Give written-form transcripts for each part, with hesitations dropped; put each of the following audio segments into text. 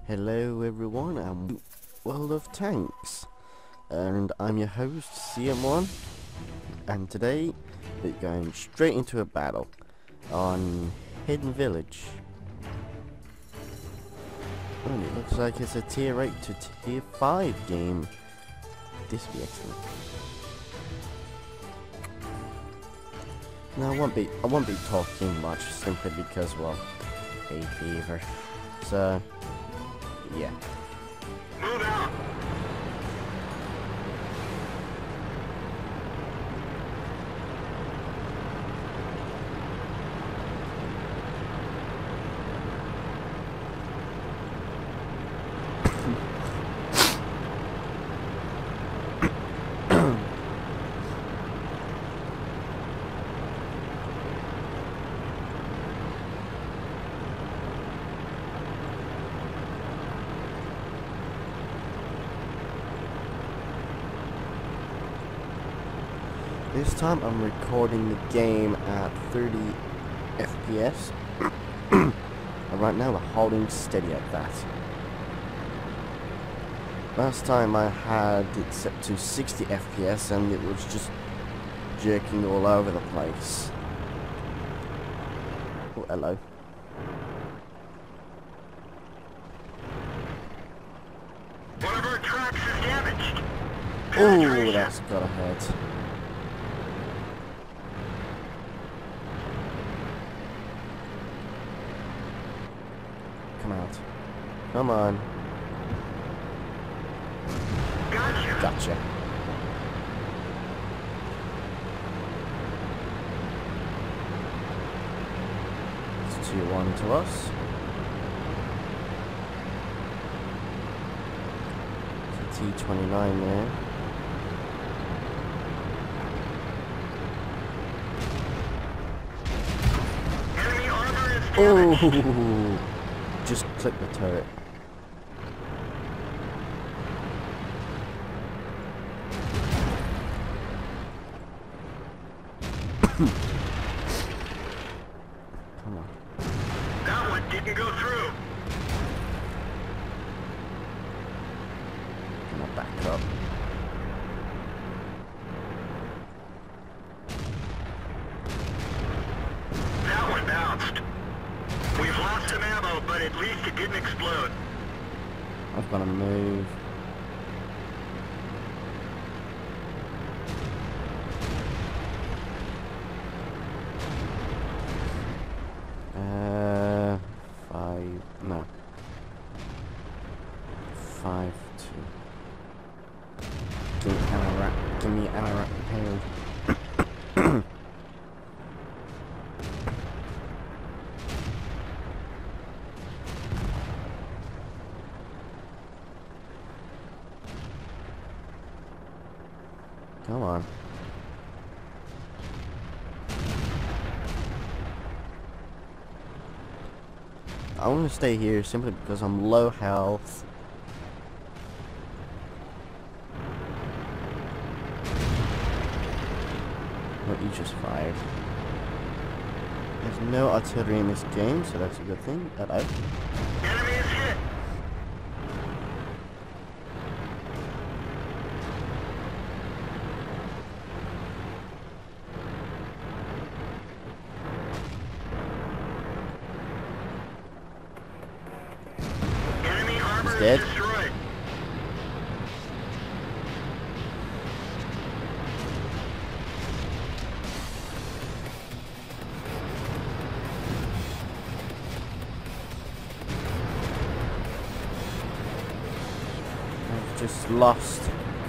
Hello everyone, and World of Tanks, and I'm your host CM1, and today we're going straight into a battle on Hidden Village. And it looks like it's a tier 8 to tier 5 game. This will be excellent. Now I won't be talking much simply because, well, hay fever. So yeah. Move out! This time I'm recording the game at 30 FPS. And right now we're holding steady at that. Last time I had it set to 60 FPS and it was just jerking all over the place. Oh, hello. One of our tracks is damaged. Oh, that's got a hurt. Come out. Come on. Gotcha. Gotcha. It's 2-1 to us. It's a T29 there. Enemy armor is damaged. Oh! Just click the turret. Come on. That one didn't go through. Gonna back up. That one bounced. We've lost some ammo, but at least it didn't explode. I've got to move. No. 5-2. Give me Anorak Pale. Come on. I want to stay here simply because I'm low health. What you just fired. There's no artillery in this game, so that's a good thing. Hello. Enemy is hit. Enemy armor is dead. destroyed. I've just lost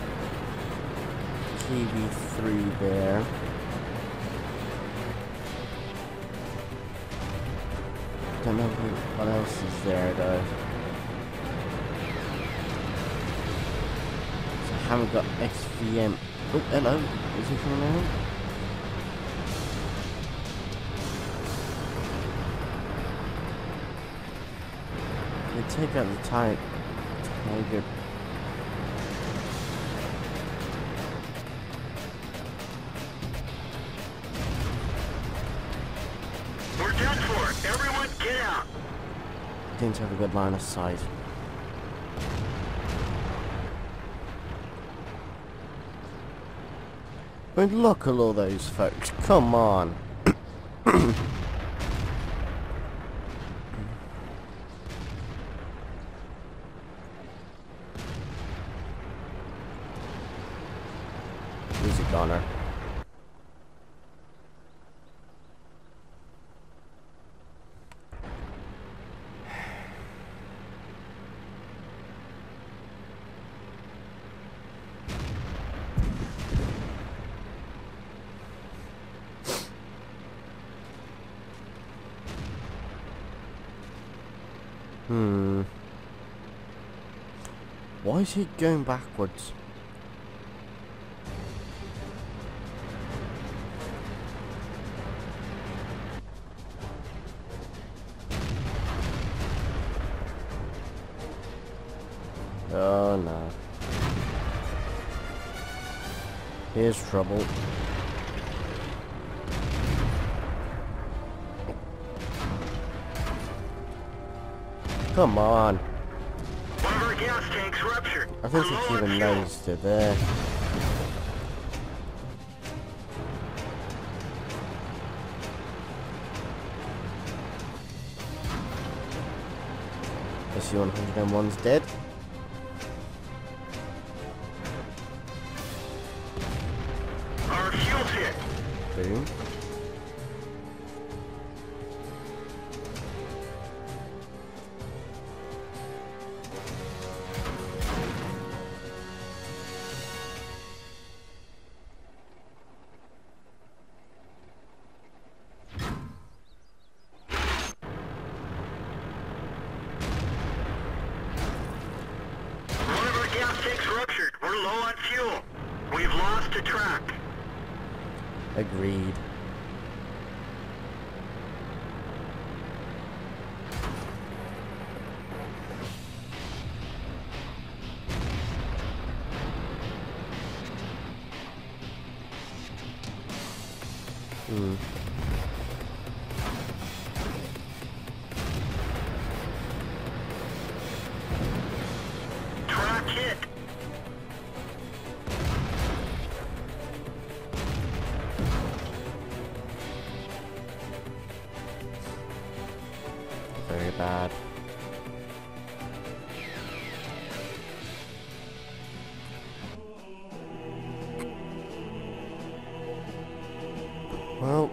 KV3 there. Don't know what else is there though. So I haven't got XVM. Oh, hello. Is he coming out? They take out the Tiger. We're done for. Everyone get out. Didn't have a good line of sight. I mean, look at all those folks. Come on. Easy, Connor. Why is he going backwards? Oh no. Here's trouble. Come on. One of our gas tanks ruptured. I don't We're think low he on even fuel. noticed it there. SU-101's dead. Our fuel's hit. Boom. One of our gas tanks ruptured. We're low on fuel. We've lost a track. Agreed. Track hit. Very bad. Well,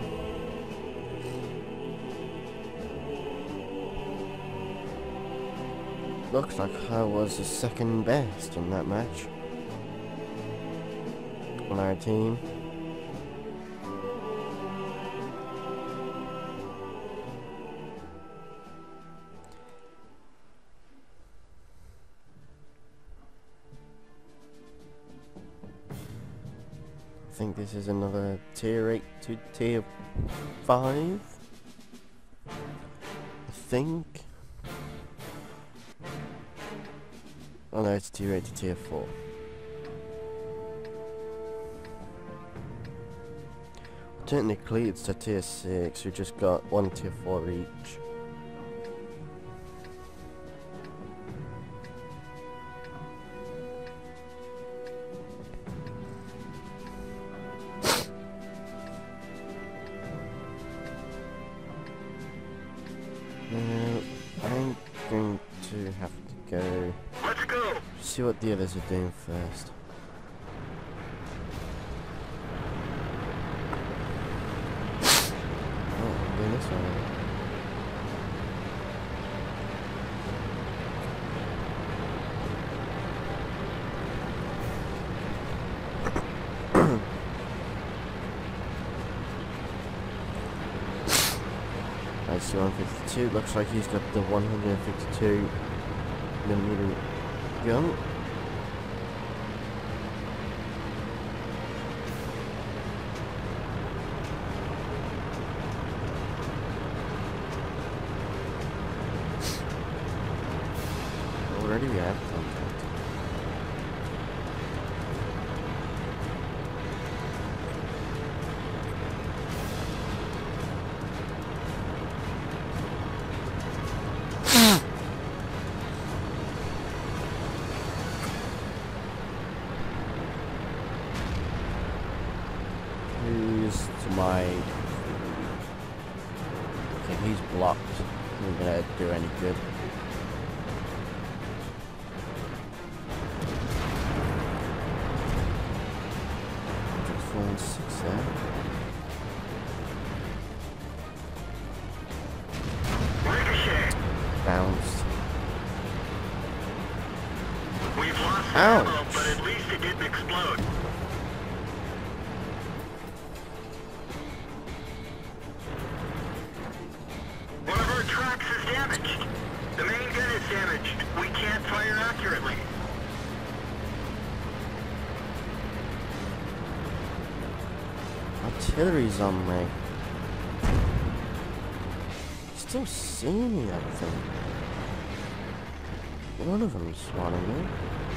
looks like I was the second best in that match on our team. I think this is another tier 8 to tier 5. I think. Oh no, it's tier 8 to tier 4. Technically it's a tier 6, we just got one tier 4 each. I'm going to have to go Let's go. see what the others are doing first. Oh, I'm doing this one. I see 152, looks like he's got the 152mm gun. Already we have contact. my... Okay, he's blocked. Not gonna do any good. Six there. Ricochet. Bounced. We've lost some Ouch. ammo, but at least it didn't explode. One of our tracks is damaged. The main gun is damaged. We can't fire accurately. Artillery's on me. Still seeing me, I think. One of them's spawning me.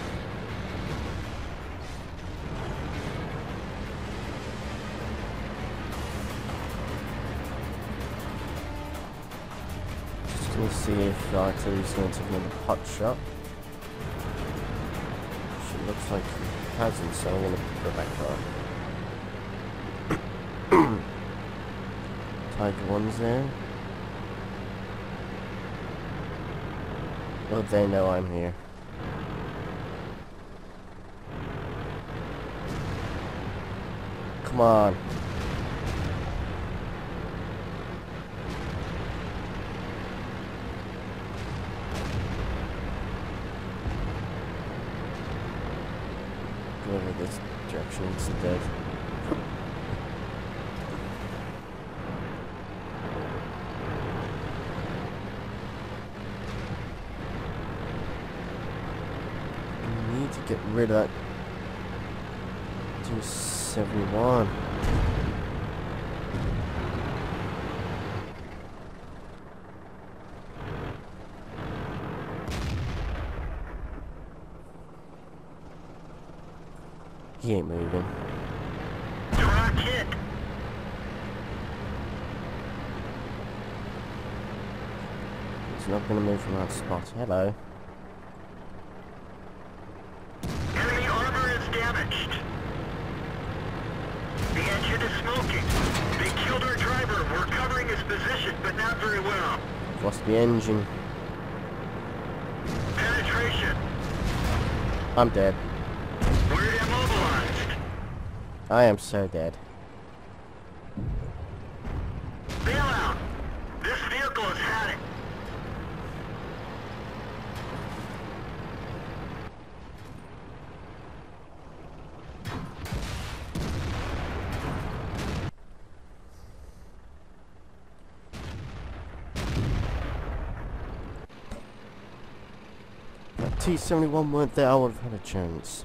Just gonna see if the artillery's gonna take another pot shot. She looks like he hasn't, so I'm gonna go back on. Tiger one's there. Well, they know I'm here. Come on. Go over this direction instead. To get rid of that 271. He ain't moving. Track hit. He's not gonna move from that spot. Hello. Damaged. The engine is smoking. They killed our driver. We're covering his position, but not very well. Lost the engine. Penetration. I'm dead. We're immobilized. I am so dead. Bail out. This vehicle has had it. T-71 weren't there, I would have had a chance.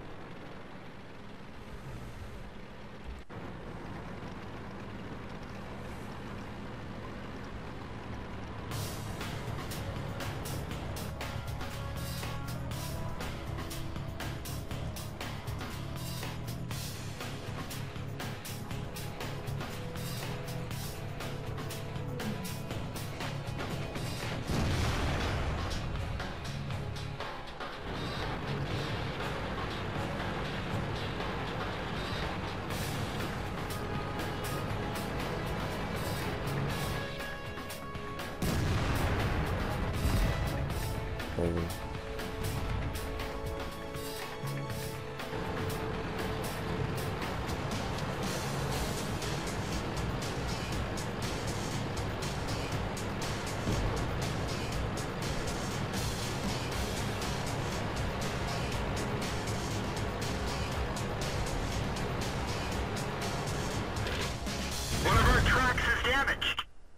One of our tracks is damaged.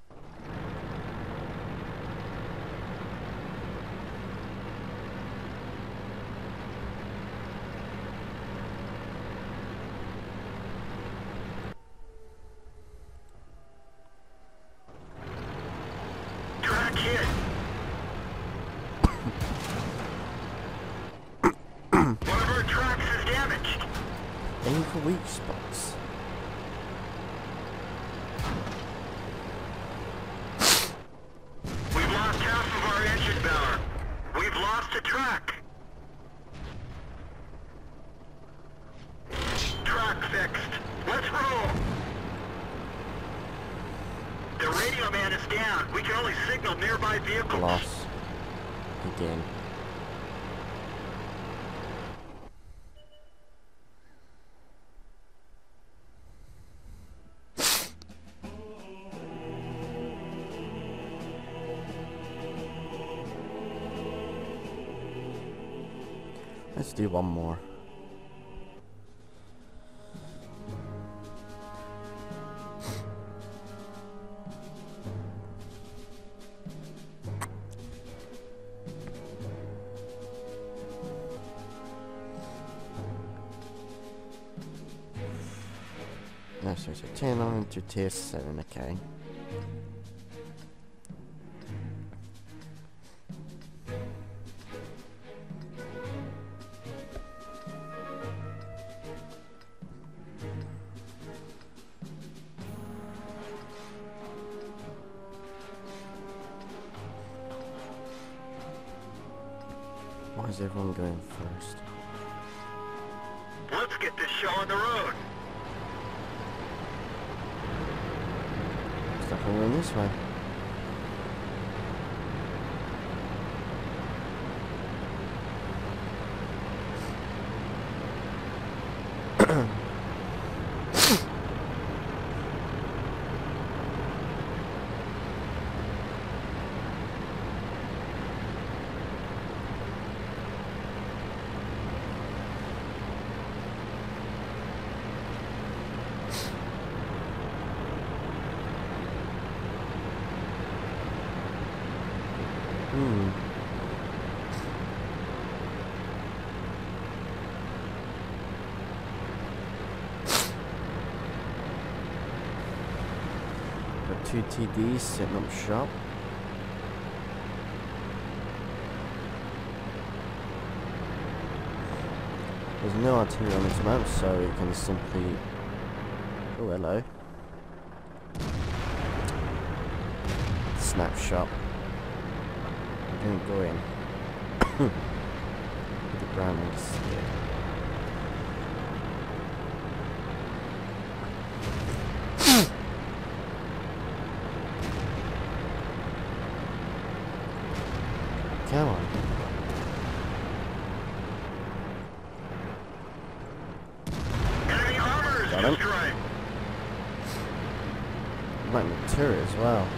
Track hit. One of our tracks is damaged. Aim for weak spots. We've lost half of our engine power. We've lost a track. Track fixed. Let's roll. of nearby vehicles. Loss. Again. Let's do one more. No, so 10 on to tier 7, okay. Why is everyone going first? Let's get this show on the road. Stuff will run this way. Got 2 TDs setting up shop. There's no artillery on this map, so you can simply... Oh, hello. Snapshot. Didn't go in. The ground is scared. Come on. Enemy armor is Got him. destroyed. Like the turret as well.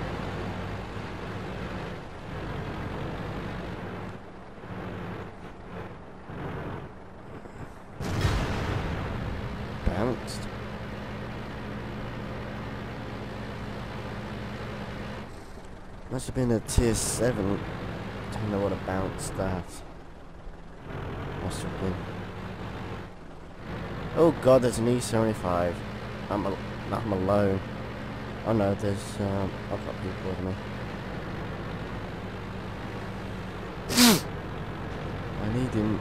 Bounced. Must have been a tier 7. Don't know what a bounce that. Must have been. Oh god, there's an E75. I'm alone. Oh no, there's I've got people with me. I need him.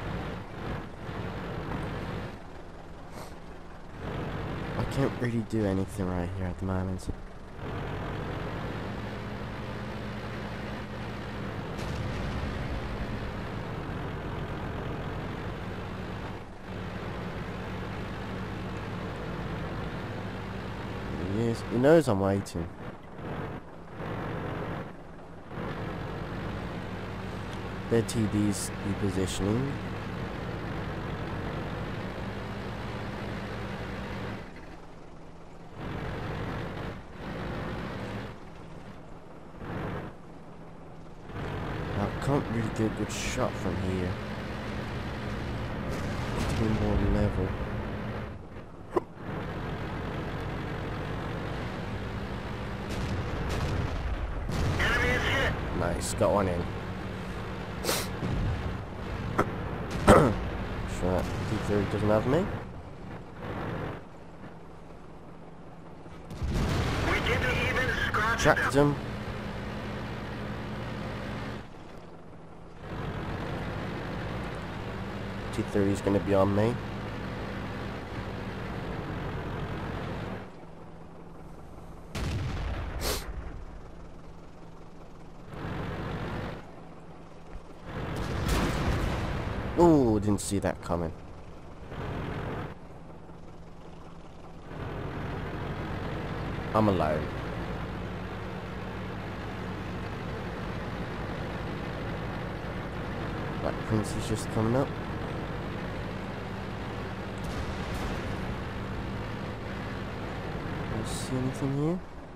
I can't really do anything right here at the moment. He knows I'm waiting. Their TD's repositioning. I can't really get a good shot from here. Need to be more level. Nice, got one in. Sure, T3 doesn't have me. We didn't even scratch Tracked them. him. T3 is going to be on me. Oh, didn't see that coming. I'm alone. Black Prince is just coming up. Do you see anything here?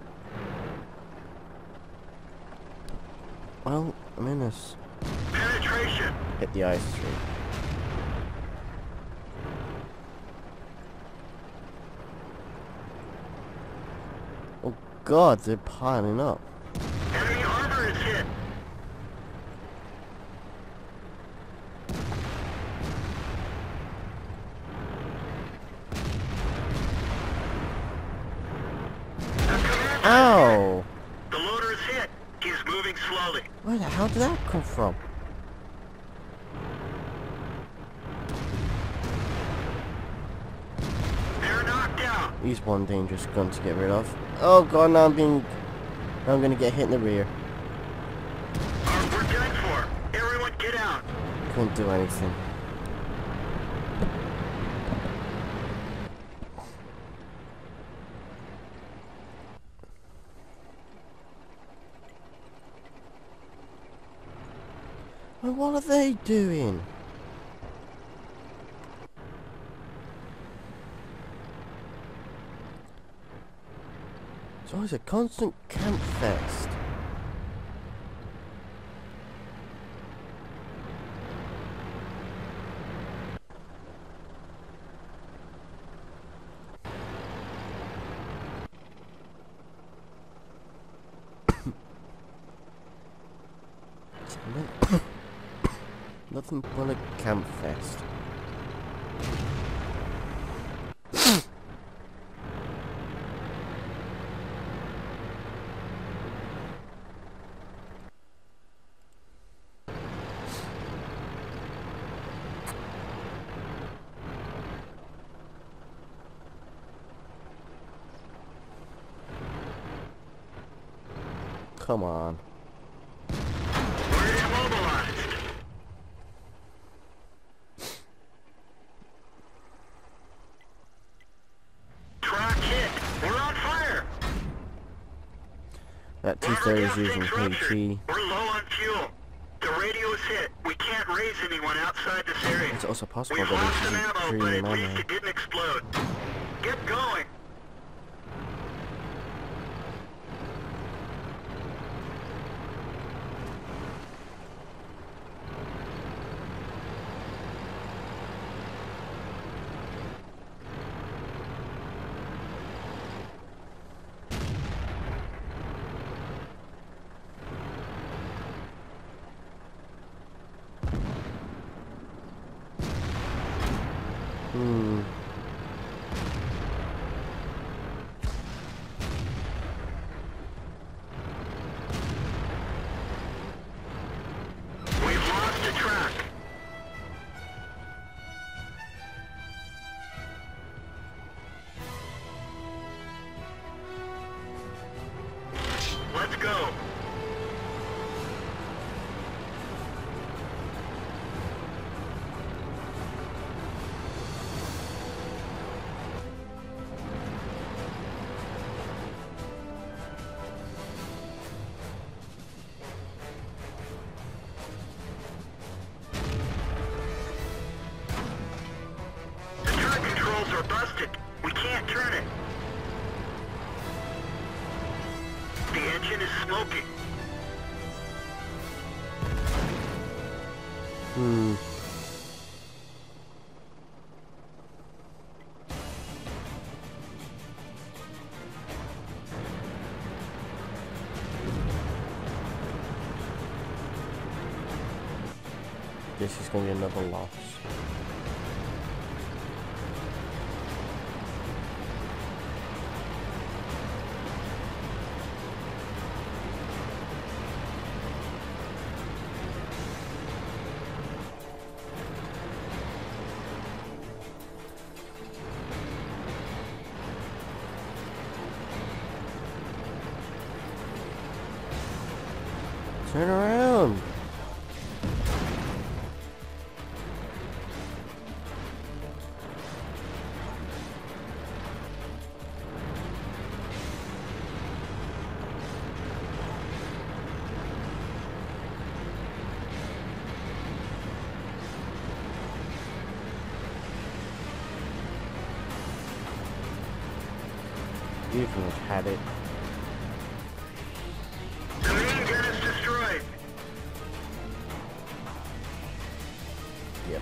Well, a menace. Penetration. Hit the ice stream. Oh god, they're piling up. Enemy armor is hit. Ow! The loader is hit. He's moving slowly. Where the hell did that come from? They're knocked out. He's one dangerous gun to get rid of. Oh god, now I'm gonna get hit in the rear. We're done for. Everyone get out. Couldn't do anything. Well, what are they doing? It's always a constant camp fest. Nothing but a camp fest. Come on. We're immobilized. Track hit. We're on fire. That 230 is using KT. We're low on fuel. The radio is hit. We can't raise anyone outside this area. It's also possible We've that lost this some isn't ammo, but premium at least ammo. it didn't explode. Get going. We've lost the track. Let's go. The turn controls are busted. We can't turn it. The engine is smoking. This is going to be another loss. Turn around! think I've had it. The main gun is destroyed. Yep.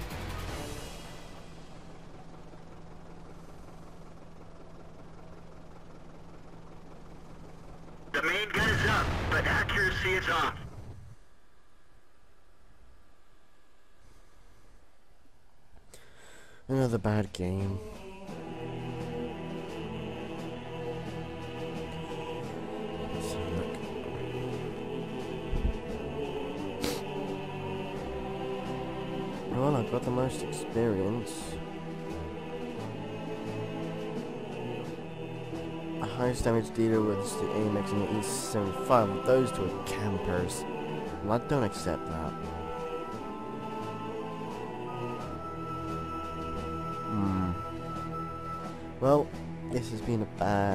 The main gun is up, but accuracy is off. Another bad game. Let's have a look. Well, I've got the most experience. The highest damage dealer was the AMX and the E75. Those two are campers. And I don't accept that. Well, this must have been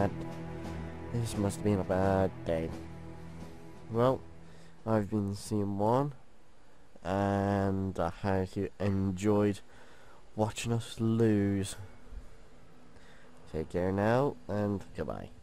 a bad day. Well, I've been CM1, and I hope you enjoyed watching us lose. Take care now, and goodbye.